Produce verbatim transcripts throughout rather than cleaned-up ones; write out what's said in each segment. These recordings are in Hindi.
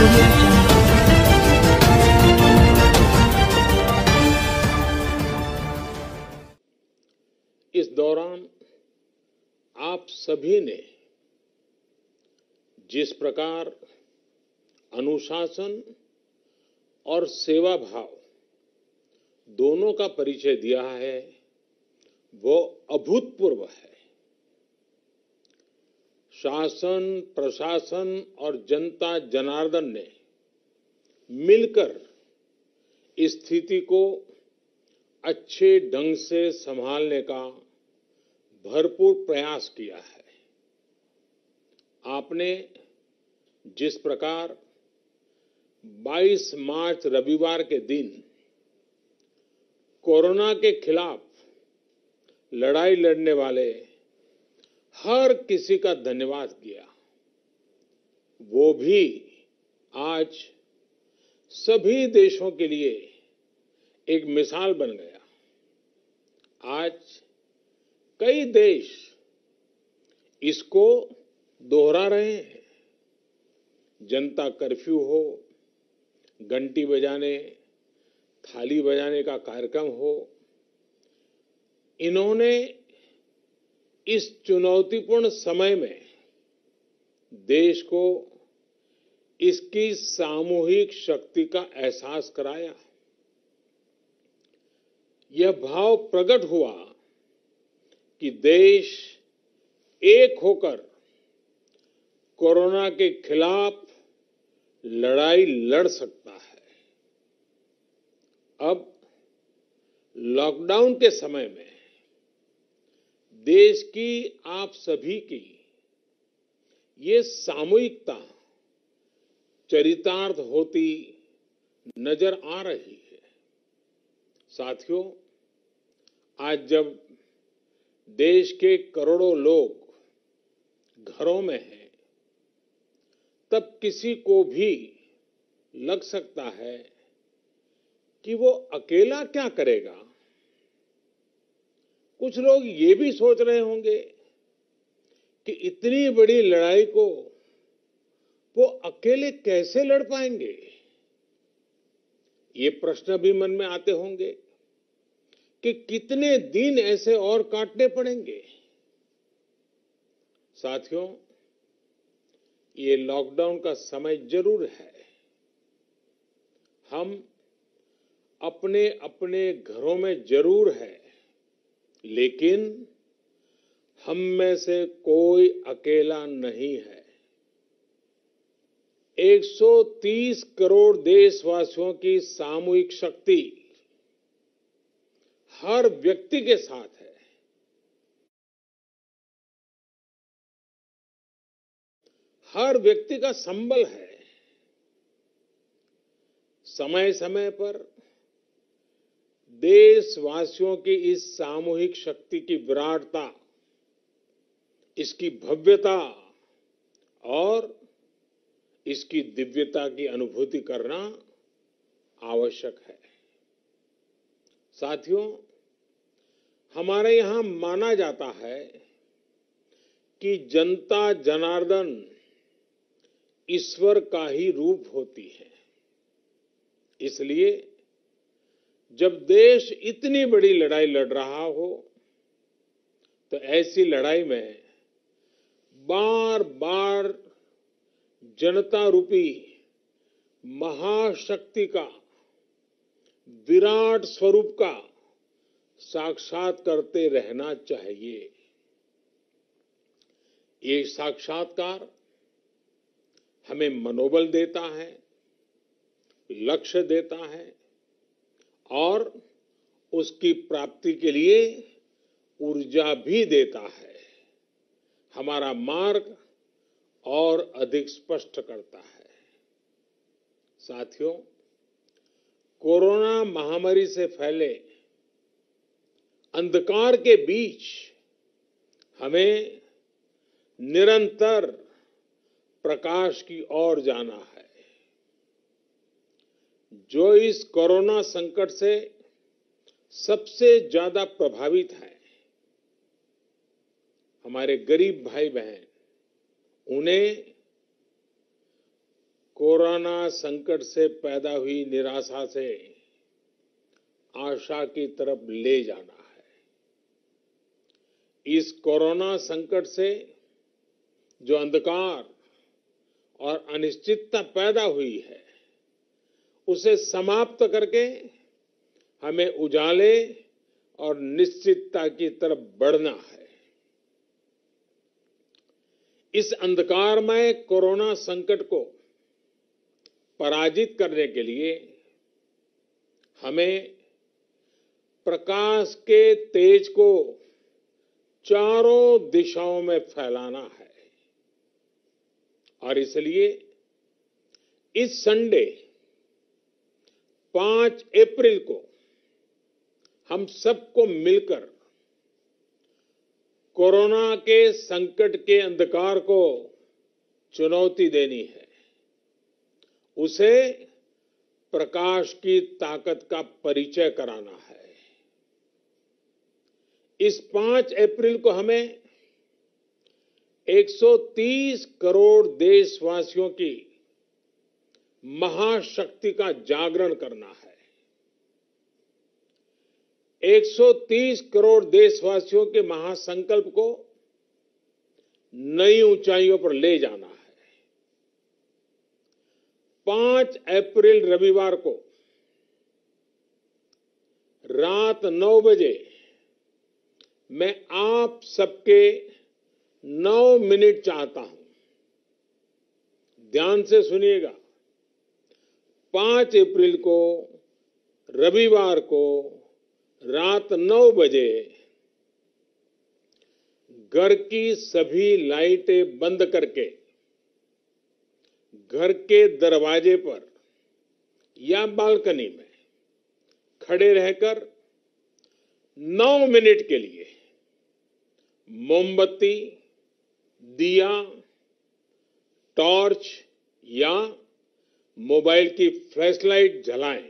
audio jungle. इस दौरान आप सभी ने जिस प्रकार अनुशासन और सेवा भाव दोनों का परिचय दिया है वो अभूतपूर्व है। शासन, प्रशासन और जनता जनार्दन ने मिलकर इस स्थिति को अच्छे ढंग से संभालने का भरपूर प्रयास किया है। आपने जिस प्रकार बाईस मार्च रविवार के दिन कोरोना के खिलाफ लड़ाई लड़ने वाले हर किसी का धन्यवाद किया, वो भी आज सभी देशों के लिए एक मिसाल बन गया। आज कई देश इसको दोहरा रहे हैं। जनता कर्फ्यू हो, घंटी बजाने, थाली बजाने का कार्यक्रम हो, इन्होंने इस चुनौतीपूर्ण समय में देश को इसकी सामूहिक शक्ति का एहसास कराया। यह भाव प्रकट हुआ कि देश एक होकर कोरोना के खिलाफ लड़ाई लड़ सकता है। अब लॉकडाउन के समय में देश की आप सभी की ये सामूहिकता चरितार्थ होती नजर आ रही है। साथियों, आज जब देश के करोड़ों लोग घरों में हैं, तब किसी को भी लग सकता है कि वो अकेला क्या करेगा। कुछ लोग ये भी सोच रहे होंगे कि इतनी बड़ी लड़ाई को वो अकेले कैसे लड़ पाएंगे। ये प्रश्न भी मन में आते होंगे कि कितने दिन ऐसे और काटने पड़ेंगे। साथियों, ये लॉकडाउन का समय जरूर है। हम अपने अपने घरों में जरूर है, लेकिन हम में से कोई अकेला नहीं है। एक सौ तीस करोड़ देशवासियों की सामूहिक शक्ति हर व्यक्ति के साथ है। हर व्यक्ति का संबल है। समय समय पर देशवासियों की इस सामूहिक शक्ति की विराटता, इसकी भव्यता और इसकी दिव्यता की अनुभूति करना आवश्यक है। साथियों, हमारे यहां माना जाता है कि जनता जनार्दन ईश्वर का ही रूप होती है। इसलिए जब देश इतनी बड़ी लड़ाई लड़ रहा हो, तो ऐसी लड़ाई में बार बार जनता रूपी महाशक्ति का, विराट स्वरूप का साक्षात करते रहना चाहिए। ये साक्षात्कार हमें मनोबल देता है, लक्ष्य देता है और उसकी प्राप्ति के लिए ऊर्जा भी देता है। हमारा मार्ग और अधिक स्पष्ट करता है। साथियों, कोरोना महामारी से फैले अंधकार के बीच हमें निरंतर प्रकाश की ओर जाना है। जो इस कोरोना संकट से सबसे ज्यादा प्रभावित है, हमारे गरीब भाई बहन, उन्हें कोरोना संकट से पैदा हुई निराशा से आशा की तरफ ले जाना है। इस कोरोना संकट से जो अंधकार और अनिश्चितता पैदा हुई है, उसे समाप्त करके हमें उजाले और निश्चितता की तरफ बढ़ना है। इस अंधकारमय कोरोना संकट को पराजित करने के लिए हमें प्रकाश के तेज को चारों दिशाओं में फैलाना है और इसलिए इस संडे पांच अप्रैल को हम सबको मिलकर कोरोना के संकट के अंधकार को चुनौती देनी है, उसे प्रकाश की ताकत का परिचय कराना है। इस पांच अप्रैल को हमें एक सौ तीस करोड़ देशवासियों की महाशक्ति का जागरण करना है। एक सौ तीस करोड़ देशवासियों के महासंकल्प को नई ऊंचाइयों पर ले जाना है। पांच अप्रैल रविवार को रात नौ बजे मैं आप सबके नौ मिनट चाहता हूं। ध्यान से सुनिएगा। पांच अप्रैल को रविवार को रात नौ बजे घर की सभी लाइटें बंद करके घर के दरवाजे पर या बालकनी में खड़े रहकर नौ मिनट के लिए मोमबत्ती, दिया, टॉर्च या मोबाइल की फ्लैशलाइट जलाएं।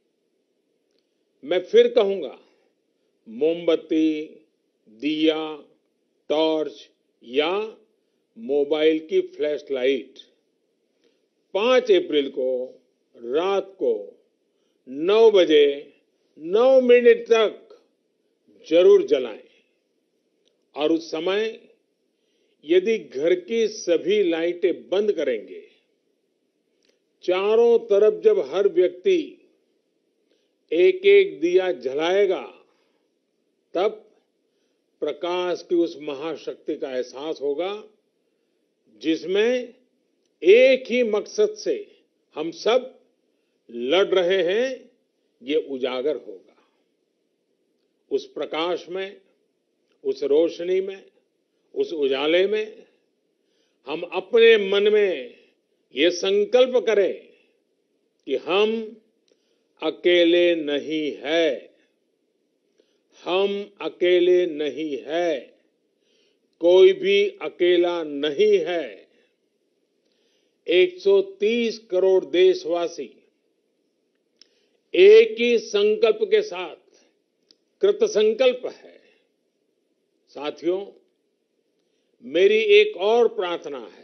मैं फिर कहूंगा, मोमबत्ती, दिया, टॉर्च या मोबाइल की फ्लैशलाइट पांच अप्रैल को रात को नौ बजे नौ मिनट तक जरूर जलाएं और उस समय यदि घर की सभी लाइटें बंद करेंगे, चारों तरफ जब हर व्यक्ति एक एक दिया जलाएगा, तब प्रकाश की उस महाशक्ति का एहसास होगा जिसमें एक ही मकसद से हम सब लड़ रहे हैं, ये उजागर होगा। उस प्रकाश में, उस रोशनी में, उस उजाले में हम अपने मन में ये संकल्प करें कि हम अकेले नहीं है, हम अकेले नहीं है, कोई भी अकेला नहीं है। एक सौ तीस करोड़ देशवासी एक ही संकल्प के साथ कृत संकल्प है। साथियों, मेरी एक और प्रार्थना है,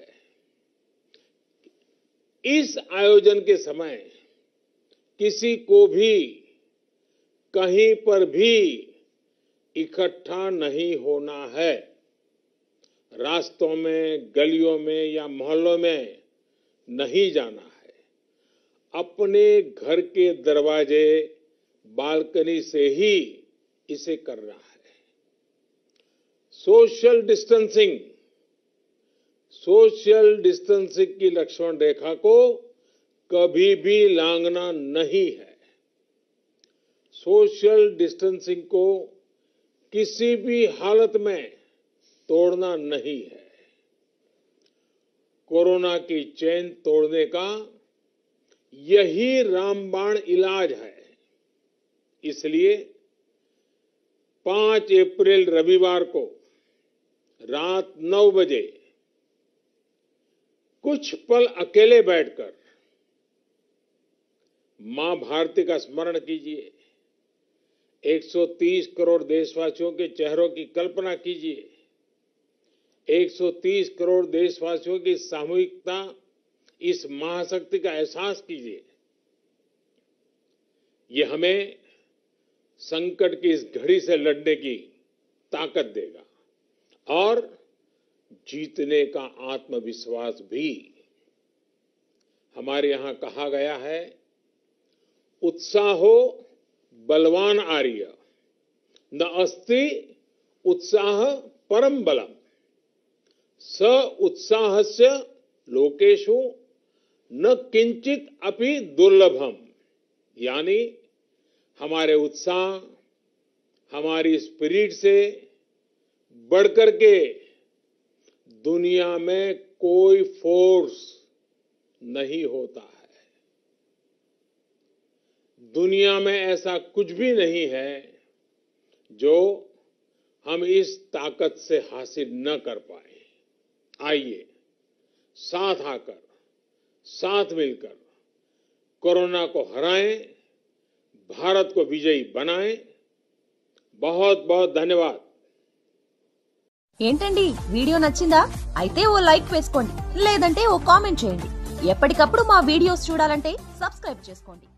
इस आयोजन के समय किसी को भी कहीं पर भी इकट्ठा नहीं होना है। रास्तों में, गलियों में या मोहल्लों में नहीं जाना है। अपने घर के दरवाजे, बालकनी से ही इसे करना है। सोशल डिस्टेंसिंग, सोशल डिस्टेंसिंग की लक्ष्मण रेखा को कभी भी लांघना नहीं है। सोशल डिस्टेंसिंग को किसी भी हालत में तोड़ना नहीं है। कोरोना की चेन तोड़ने का यही रामबाण इलाज है। इसलिए पांच अप्रैल रविवार को रात नौ बजे कुछ पल अकेले बैठकर मां भारती का स्मरण कीजिए। एक सौ तीस करोड़ देशवासियों के चेहरों की कल्पना कीजिए। एक सौ तीस करोड़ देशवासियों की सामूहिकता इस महाशक्ति का एहसास कीजिए। ये हमें संकट की इस घड़ी से लड़ने की ताकत देगा और जीतने का आत्मविश्वास भी। हमारे यहां कहा गया है, उत्साहो बलवान आर्य, न अस्ति उत्साह परम बलम, स उत्साहस्य लोकेषु न किंचित अपि दुर्लभम। यानी हमारे उत्साह, हमारी स्पिरिट से बढ़कर के दुनिया में कोई फोर्स नहीं होता है। दुनिया में ऐसा कुछ भी नहीं है जो हम इस ताकत से हासिल न कर पाए। आइए साथ आकर, साथ मिलकर कोरोना को हराएं, भारत को विजयी बनाएं। बहुत बहुत धन्यवाद। ఏంటండి వీడియో నచ్చిందా? అయితే ఓ లైక్ వేసుకోండి, లేదంటే ఓ కామెంట్ చేయండి. ఎప్పటికప్పుడు మా వీడియోస్ చూడాలంటే సబ్స్క్రైబ్ చేసుకోండి.